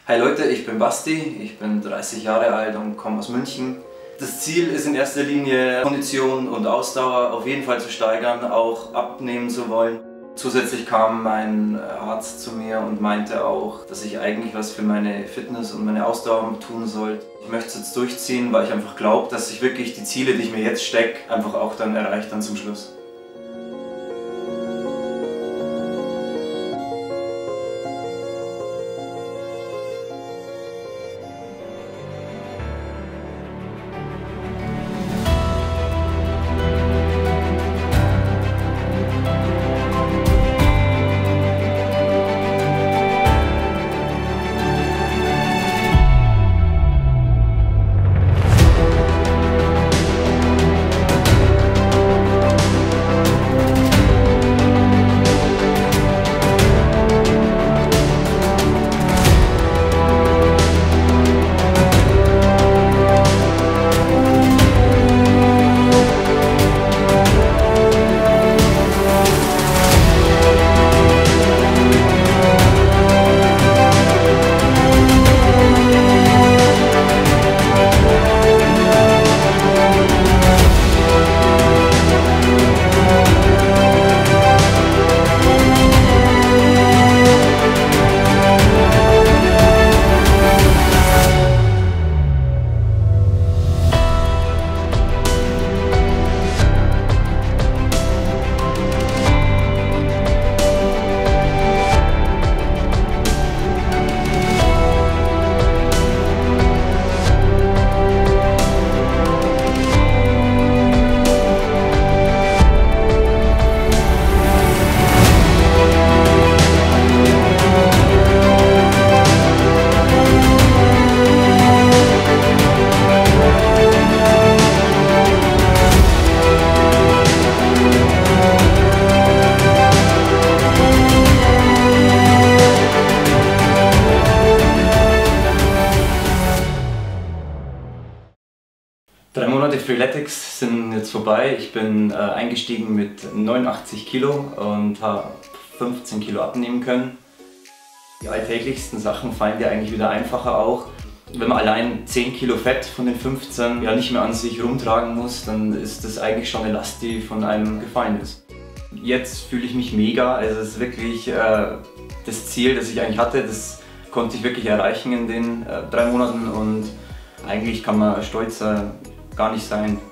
Hi Leute, ich bin Basti, ich bin 30 Jahre alt und komme aus München. Das Ziel ist in erster Linie, Kondition und Ausdauer auf jeden Fall zu steigern, auch abnehmen zu wollen. Zusätzlich kam ein Arzt zu mir und meinte auch, dass ich eigentlich was für meine Fitness und meine Ausdauer tun sollte. Ich möchte es jetzt durchziehen, weil ich einfach glaube, dass ich wirklich die Ziele, die ich mir jetzt stecke, einfach auch dann erreiche dann zum Schluss. Drei Monate Freeletics sind jetzt vorbei. Ich bin eingestiegen mit 89 Kilo und habe 15 Kilo abnehmen können. Die alltäglichsten Sachen fallen dir eigentlich wieder einfacher auch. Wenn man allein 10 Kilo Fett von den 15 ja nicht mehr an sich rumtragen muss, dann ist das eigentlich schon eine Last, die von einem gefallen ist. Jetzt fühle ich mich mega. Also es ist wirklich das Ziel, das ich eigentlich hatte, das konnte ich wirklich erreichen in den 3 Monaten und eigentlich kann man stolzer gar nicht sein.